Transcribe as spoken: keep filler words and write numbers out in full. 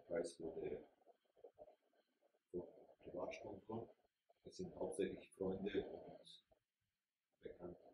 Kreis wurde von Privatsponsor. Es sind hauptsächlich Freunde und Bekannte